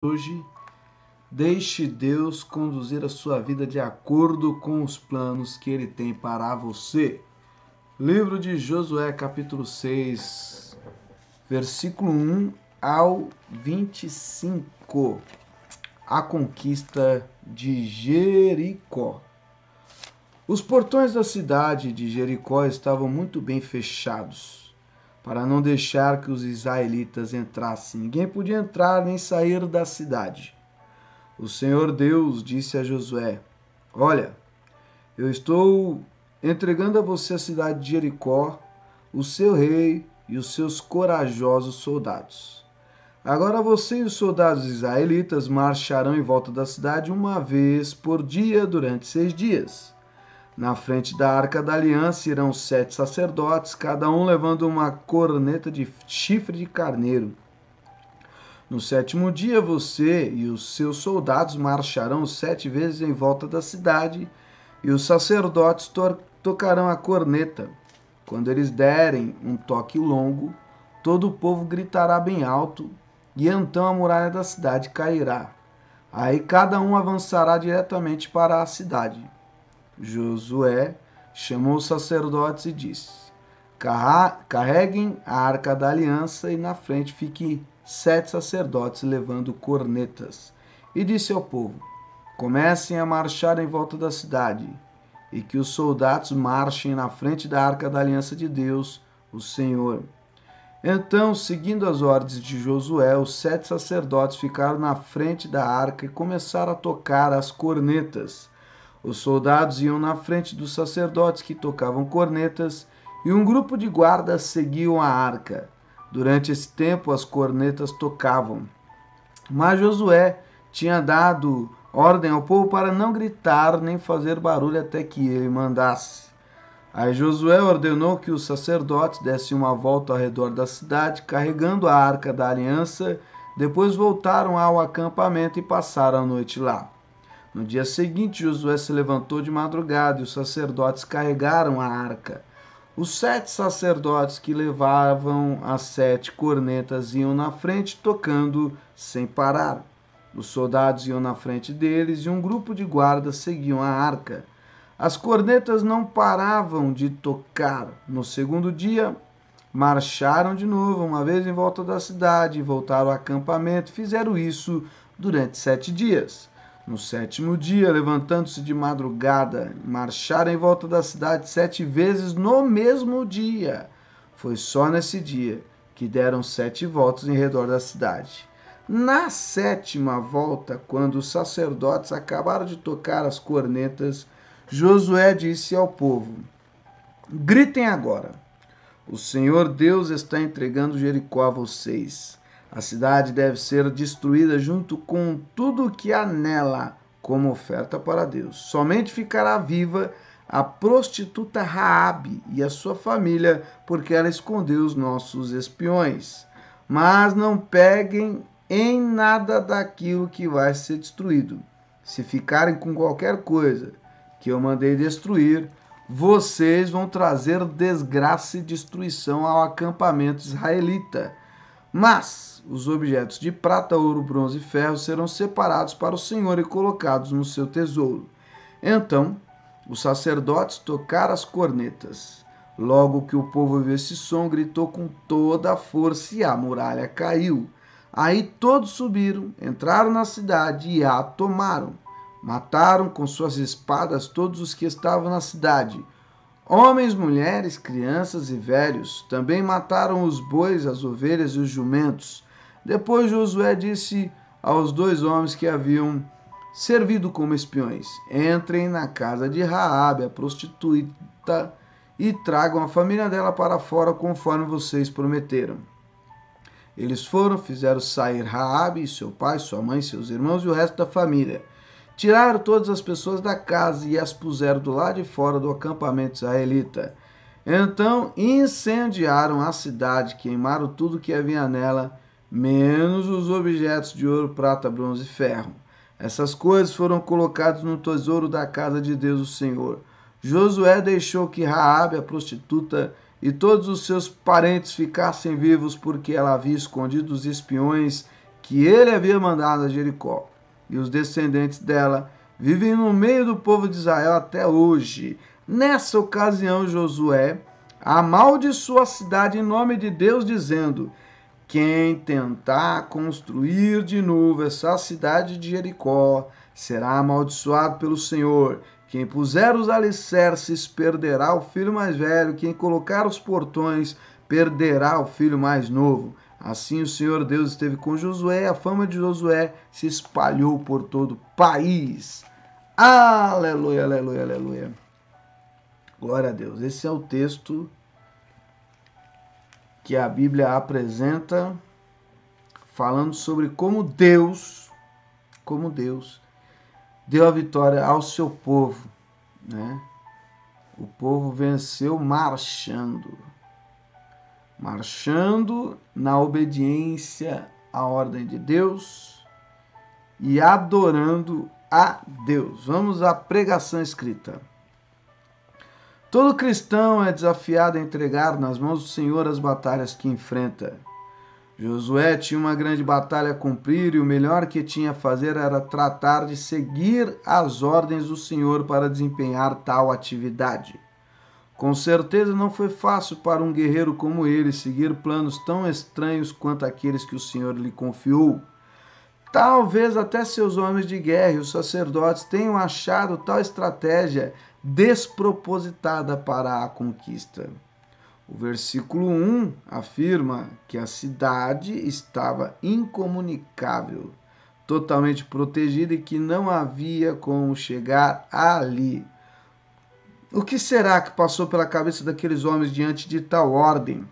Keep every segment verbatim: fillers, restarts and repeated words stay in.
Hoje, deixe Deus conduzir a sua vida de acordo com os planos que Ele tem para você. Livro de Josué, capítulo seis, versículo um ao vinte e cinco. A conquista de Jericó. Os portões da cidade de Jericó estavam muito bem fechados, para não deixar que os israelitas entrassem. Ninguém podia entrar nem sair da cidade. O Senhor Deus disse a Josué: Olha, eu estou entregando a você a cidade de Jericó, o seu rei e os seus corajosos soldados. Agora você e os soldados israelitas marcharão em volta da cidade uma vez por dia durante seis dias. Na frente da Arca da Aliança irão sete sacerdotes, cada um levando uma corneta de chifre de carneiro. No sétimo dia, você e os seus soldados marcharão sete vezes em volta da cidade, e os sacerdotes to- tocarão a corneta. Quando eles derem um toque longo, todo o povo gritará bem alto, e então a muralha da cidade cairá. Aí cada um avançará diretamente para a cidade. Josué chamou os sacerdotes e disse: Carreguem a Arca da Aliança e na frente fiquem sete sacerdotes levando cornetas. E disse ao povo: Comecem a marchar em volta da cidade, e que os soldados marchem na frente da Arca da Aliança de Deus, o Senhor. Então, seguindo as ordens de Josué, os sete sacerdotes ficaram na frente da arca e começaram a tocar as cornetas. Os soldados iam na frente dos sacerdotes que tocavam cornetas, e um grupo de guardas seguiam a arca. Durante esse tempo, as cornetas tocavam. Mas Josué tinha dado ordem ao povo para não gritar nem fazer barulho até que ele mandasse. Aí Josué ordenou que os sacerdotes dessem uma volta ao redor da cidade, carregando a Arca da Aliança. Depois voltaram ao acampamento e passaram a noite lá. No dia seguinte, Josué se levantou de madrugada e os sacerdotes carregaram a arca. Os sete sacerdotes que levavam as sete cornetas iam na frente, tocando sem parar. Os soldados iam na frente deles e um grupo de guardas seguiam a arca. As cornetas não paravam de tocar. No segundo dia, marcharam de novo, uma vez em volta da cidade, e voltaram ao acampamento. Fizeram isso durante sete dias. No sétimo dia, levantando-se de madrugada, marcharam em volta da cidade sete vezes no mesmo dia. Foi só nesse dia que deram sete voltas em redor da cidade. Na sétima volta, quando os sacerdotes acabaram de tocar as cornetas, Josué disse ao povo: Gritem agora! O Senhor Deus está entregando Jericó a vocês. A cidade deve ser destruída junto com tudo o que há nela como oferta para Deus. Somente ficará viva a prostituta Raabe e a sua família, porque ela escondeu os nossos espiões. Mas não peguem em nada daquilo que vai ser destruído. Se ficarem com qualquer coisa que eu mandei destruir, vocês vão trazer desgraça e destruição ao acampamento israelita. Mas os objetos de prata, ouro, bronze e ferro serão separados para o Senhor e colocados no seu tesouro. Então os sacerdotes tocaram as cornetas. Logo que o povo ouviu esse som, gritou com toda a força e a muralha caiu. Aí todos subiram, entraram na cidade e a tomaram. Mataram com suas espadas todos os que estavam na cidade, homens, mulheres, crianças e velhos. Também mataram os bois, as ovelhas e os jumentos. Depois Josué disse aos dois homens que haviam servido como espiões: Entrem na casa de Raabe, a prostituta, e tragam a família dela para fora, conforme vocês prometeram. Eles foram, fizeram sair Raabe, seu pai, sua mãe, seus irmãos e o resto da família. Tiraram todas as pessoas da casa e as puseram do lado de fora do acampamento israelita. Então incendiaram a cidade, queimaram tudo que havia nela, menos os objetos de ouro, prata, bronze e ferro. Essas coisas foram colocadas no tesouro da casa de Deus, o Senhor. Josué deixou que Raabe, a prostituta, e todos os seus parentes ficassem vivos, porque ela havia escondido os espiões que ele havia mandado a Jericó. E os descendentes dela vivem no meio do povo de Israel até hoje. Nessa ocasião, Josué amaldiçoou a cidade em nome de Deus, dizendo: quem tentar construir de novo essa cidade de Jericó será amaldiçoado pelo Senhor. Quem puser os alicerces perderá o filho mais velho. Quem colocar os portões perderá o filho mais novo. Assim o Senhor Deus esteve com Josué, e a fama de Josué se espalhou por todo o país. Aleluia, aleluia, aleluia. Glória a Deus. Esse é o texto que a Bíblia apresenta, falando sobre como Deus, como Deus deu a vitória ao seu povo, né? O povo venceu marchando, marchando na obediência à ordem de Deus e adorando a Deus. Vamos à pregação escrita. Todo cristão é desafiado a entregar nas mãos do Senhor as batalhas que enfrenta. Josué tinha uma grande batalha a cumprir e o melhor que tinha a fazer era tratar de seguir as ordens do Senhor para desempenhar tal atividade. Com certeza não foi fácil para um guerreiro como ele seguir planos tão estranhos quanto aqueles que o Senhor lhe confiou. Talvez até seus homens de guerra e os sacerdotes tenham achado tal estratégia despropositada para a conquista. O versículo um afirma que a cidade estava incomunicável, totalmente protegida e que não havia como chegar ali. O que será que passou pela cabeça daqueles homens diante de tal ordem?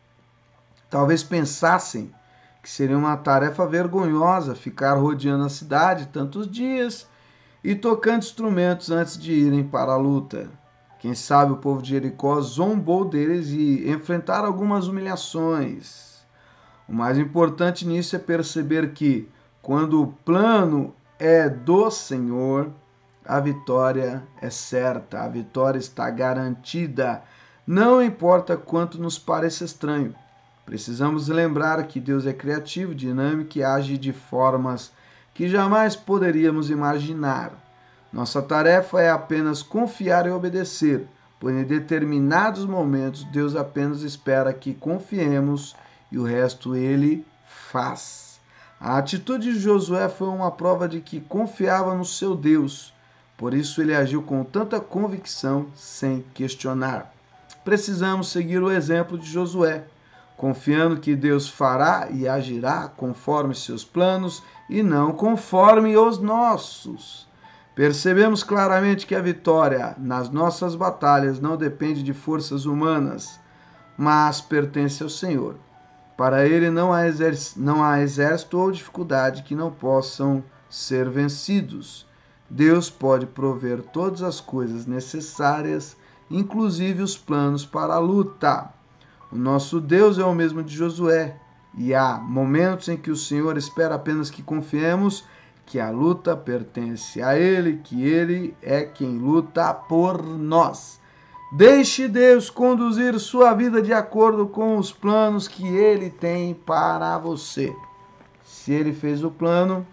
Talvez pensassem que seria uma tarefa vergonhosa ficar rodeando a cidade tantos dias e tocando instrumentos antes de irem para a luta. Quem sabe o povo de Jericó zombou deles e enfrentaram algumas humilhações. O mais importante nisso é perceber que, quando o plano é do Senhor, a vitória é certa, a vitória está garantida. Não importa quanto nos pareça estranho. Precisamos lembrar que Deus é criativo, dinâmico e age de formas que jamais poderíamos imaginar. Nossa tarefa é apenas confiar e obedecer, pois em determinados momentos Deus apenas espera que confiemos e o resto Ele faz. A atitude de Josué foi uma prova de que confiava no seu Deus, por isso ele agiu com tanta convicção sem questionar. Precisamos seguir o exemplo de Josué, confiando que Deus fará e agirá conforme seus planos e não conforme os nossos. Percebemos claramente que a vitória nas nossas batalhas não depende de forças humanas, mas pertence ao Senhor. Para Ele não há, exército, não há exército ou dificuldade que não possam ser vencidos. Deus pode prover todas as coisas necessárias, inclusive os planos para a luta. O nosso Deus é o mesmo de Josué, e há momentos em que o Senhor espera apenas que confiemos que a luta pertence a Ele, que Ele é quem luta por nós. Deixe Deus conduzir sua vida de acordo com os planos que Ele tem para você. Se Ele fez o plano,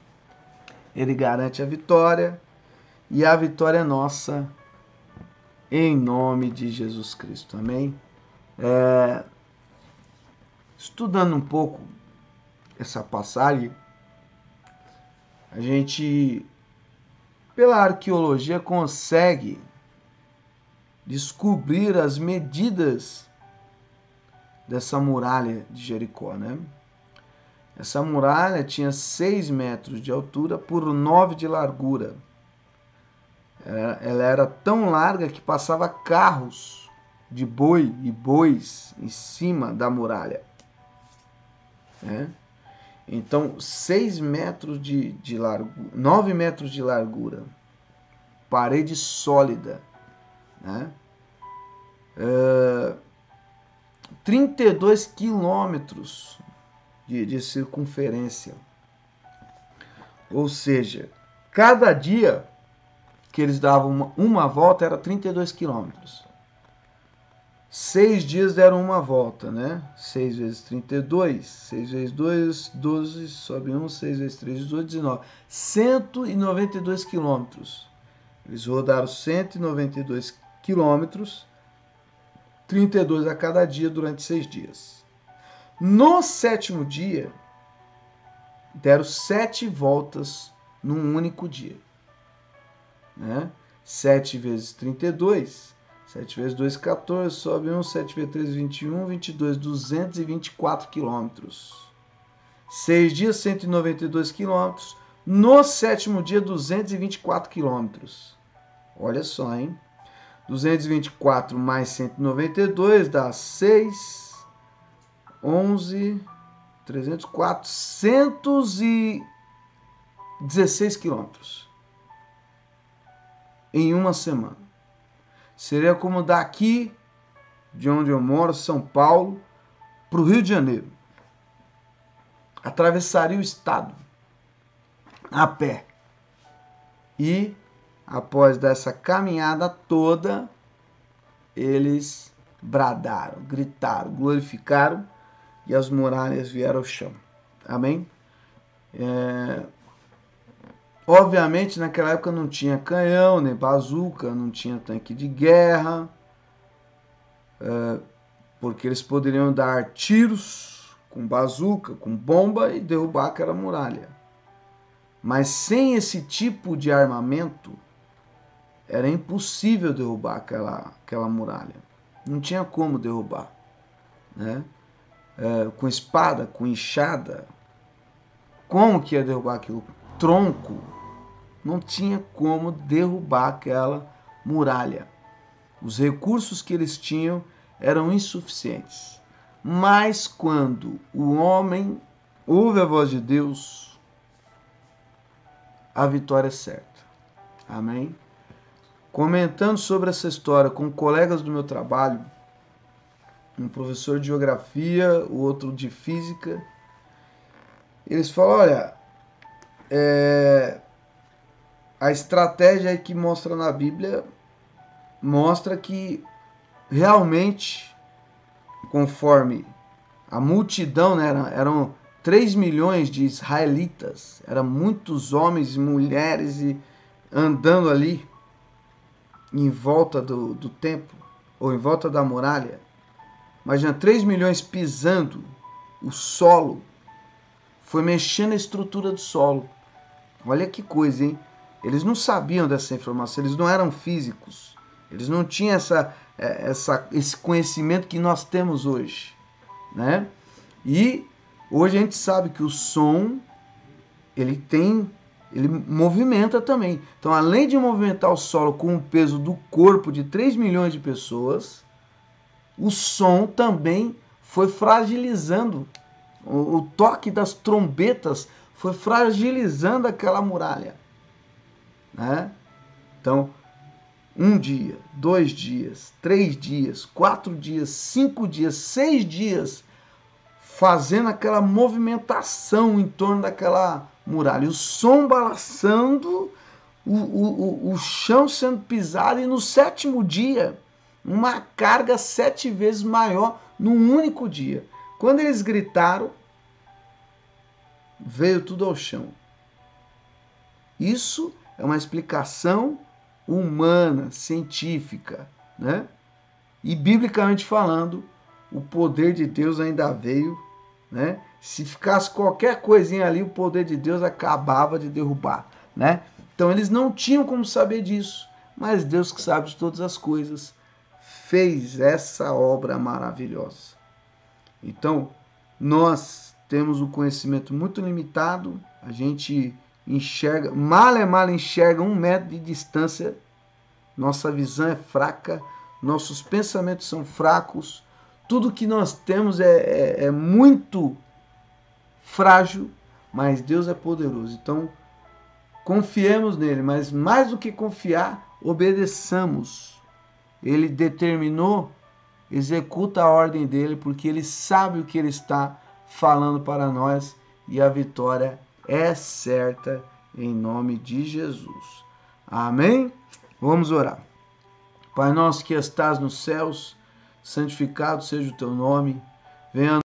Ele garante a vitória, e a vitória é nossa, em nome de Jesus Cristo. Amém? É, estudando um pouco essa passagem, a gente, pela arqueologia, consegue descobrir as medidas dessa muralha de Jericó, né? Essa muralha tinha seis metros de altura por nove de largura. Ela era tão larga que passava carros de boi e bois em cima da muralha, né? Então, seis metros de, de largura, nove metros de largura, parede sólida, né? Uh, trinta e dois quilômetros de, de circunferência. Ou seja, cada dia que eles davam uma, uma volta era trinta e dois quilômetros. Seis dias deram uma volta, né? seis vezes trinta e dois. seis vezes dois, doze, sobe um. seis vezes três, dezoito, dezenove. cento e noventa e dois quilômetros. Eles rodaram cento e noventa e dois quilômetros, trinta e dois a cada dia durante seis dias. No sétimo dia, deram sete voltas num único dia. Né? sete vezes trinta e dois. sete vezes dois, quatorze, sobe um, sete vezes três, vinte e um, vinte e dois, duzentos e vinte e quatro quilômetros. seis dias, cento e noventa e dois quilômetros. No sétimo dia, duzentos e vinte e quatro quilômetros. Olha só, hein? duzentos e vinte e quatro mais cento e noventa e dois dá seis, onze, trezentos, quatrocentos e dezesseis quilômetros. Em uma semana. Seria como daqui, de onde eu moro, São Paulo, para o Rio de Janeiro. Atravessaria o estado a pé. E, após dessa caminhada toda, eles bradaram, gritaram, glorificaram e as muralhas vieram ao chão. Amém? É... Obviamente, naquela época não tinha canhão, nem bazuca, não tinha tanque de guerra, é, porque eles poderiam dar tiros com bazuca, com bomba e derrubar aquela muralha. Mas sem esse tipo de armamento, era impossível derrubar aquela, aquela muralha. Não tinha como derrubar. Né? É, com espada, com enxada, como que ia derrubar aquilo? Tronco. Não tinha como derrubar aquela muralha. Os recursos que eles tinham eram insuficientes. Mas quando o homem ouve a voz de Deus, a vitória é certa. Amém? Comentando sobre essa história com colegas do meu trabalho, um professor de geografia, o outro de física, eles falam, olha, é... a estratégia que mostra na Bíblia mostra que realmente, conforme a multidão, né, eram três milhões de israelitas, eram muitos homens e mulheres e andando ali em volta do, do templo, ou em volta da muralha. Imagina, três milhões pisando o solo, foi mexendo a estrutura do solo. Olha que coisa, hein? Eles não sabiam dessa informação, eles não eram físicos, eles não tinham essa, essa, esse conhecimento que nós temos hoje, né? E hoje a gente sabe que o som, ele tem, ele movimenta também. Então, além de movimentar o solo com o peso do corpo de três milhões de pessoas, o som também foi fragilizando, o, o toque das trombetas foi fragilizando aquela muralha. Né? Então, um dia, dois dias, três dias, quatro dias, cinco dias, seis dias, fazendo aquela movimentação em torno daquela muralha. O som balançando, o, o, o chão sendo pisado, e no sétimo dia, uma carga sete vezes maior num único dia. Quando eles gritaram, veio tudo ao chão. Isso é uma explicação humana, científica, né? E biblicamente falando, o poder de Deus ainda veio, né? Se ficasse qualquer coisinha ali, o poder de Deus acabava de derrubar, né? Então eles não tinham como saber disso, mas Deus, que sabe de todas as coisas, fez essa obra maravilhosa. Então, nós temos um conhecimento muito limitado, a gente enxerga, mal é mal enxerga um metro de distância, nossa visão é fraca, nossos pensamentos são fracos, tudo que nós temos é, é, é muito frágil, mas Deus é poderoso. Então, confiemos nele, mas mais do que confiar, obedeçamos. Ele determinou, executa a ordem dele, porque ele sabe o que ele está falando para nós, e a vitória é certa em nome de Jesus. Amém? Vamos orar. Pai nosso que estás nos céus, santificado seja o teu nome, venha